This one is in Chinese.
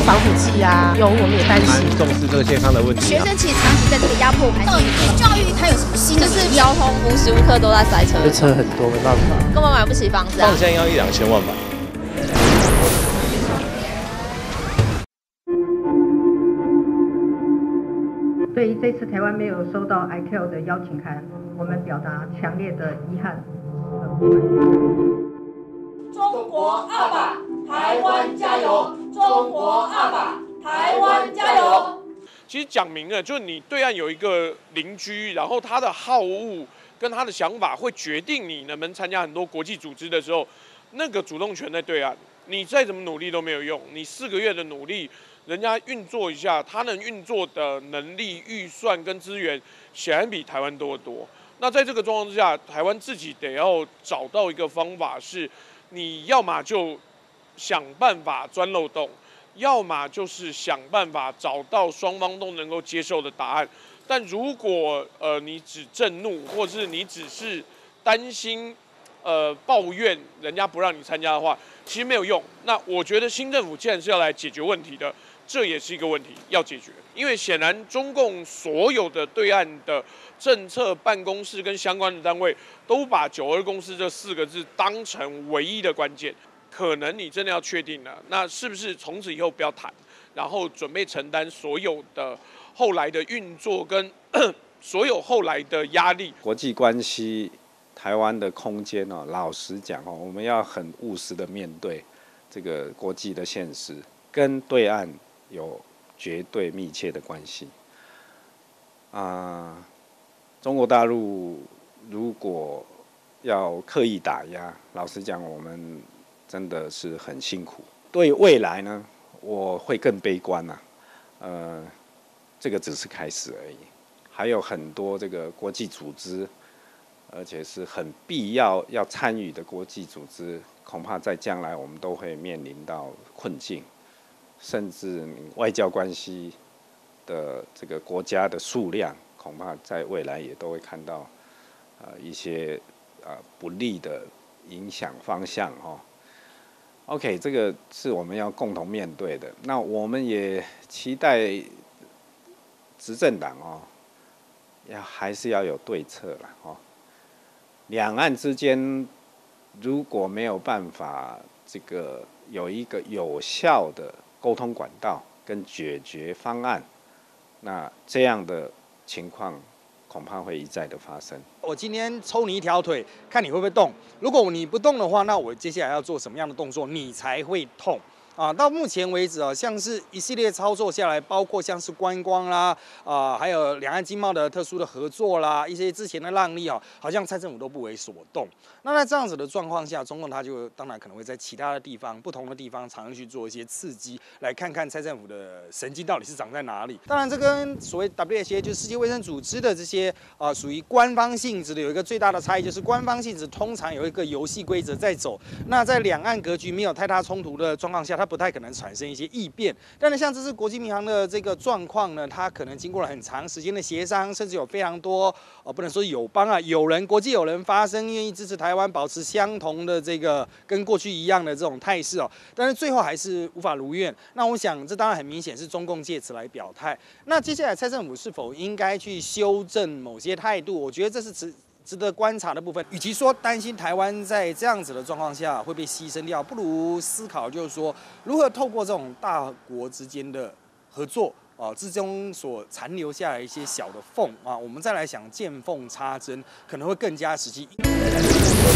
防腐剂啊，有我们也担心。 蛮重视这个健康的问题。 学生其实长期在这个压迫环境里面，教育它有什么新的？ 就是交通无时无刻都在塞车， 车很多，没办法， 根本买不起房子啊。 现在要1-2千万吧。 对于这次台湾没有收到 ICAO 的邀请函，我们表达强烈的遗憾。 中国阿爸，台湾加油！中国阿爸，台湾加油！ 其实讲明了，就是你对岸有一个邻居，然后他的好恶跟他的想法会决定你能不能参加很多国际组织的时候，那个主动权在对岸，你再怎么努力都没有用。你4个月的努力，人家运作一下，他能运作的能力、预算跟资源，显然比台湾多得多。那在这个状况之下，台湾自己得要找到一个方法，是你要么就想办法钻漏洞，要么就是想办法找到双方都能够接受的答案。但如果你只震怒，或是你只是担心抱怨人家不让你参加的话，其实没有用。那我觉得新政府既然是要来解决问题的，这也是一个问题要解决。因为显然中共所有的对岸的政策办公室跟相关的单位都把“92共识”这4个字当成唯一的关键。可能你真的要确定了，那是不是从此以后不要谈，然后准备承担所有的后来的运作跟所有后来的压力？ 国际关系，台湾的空间哦，老实讲哦，我们要很务实的面对这个国际的现实，跟对岸有绝对密切的关系。中国大陆如果要刻意打压，老实讲，我们真的是很辛苦。对未来呢，我会更悲观呐。这个只是开始而已，还有很多这个国际组织，而且是很必要参与的国际组织，恐怕在将来我们都会面临到困境，甚至外交关系的这个国家的数量，恐怕在未来也都会看到一些不利的影响方向哦。OK， 这个是我们要共同面对的。那我们也期待执政党哦，还是要有对策啦哦。两岸之间如果没有办法这个有一个有效的沟通管道跟解决方案，那这样的情况恐怕会一再的发生。 我今天抽你一条腿，看你会不会动。如果你不动的话，那我接下来要做什么样的动作，你才会痛？到目前为止像是一系列操作下来，包括像是观光啦，还有两岸经贸的特殊的合作啦，一些之前的让利好像蔡政府都不为所动。那在这样子的状况下，中共他就当然可能会在其他的地方、不同的地方，尝试去做一些刺激，来看看蔡政府的神经到底是长在哪里。当然，这跟所谓 WHO 就是世界卫生组织的这些属于官方性质的有一个最大的差异，就是官方性质通常有一个游戏规则在走。那在两岸格局没有太大冲突的状况下，它不太可能产生一些异变。但是像这次国际民航的这个状况呢，它可能经过了很长时间的协商，甚至有非常多不能说友邦国际友人发声，愿意支持台湾保持相同的这个跟过去一样的这种态势但是最后还是无法如愿。那我想这当然很明显是中共借此来表态。那接下来蔡政府是否应该去修正某些态度？我觉得这是值得观察的部分。与其说担心台湾在这样子的状况下会被牺牲掉，不如思考就是说如何透过这种大国之间的合作之中所残留下来一些小的缝我们再来想见缝插针，可能会更加实际。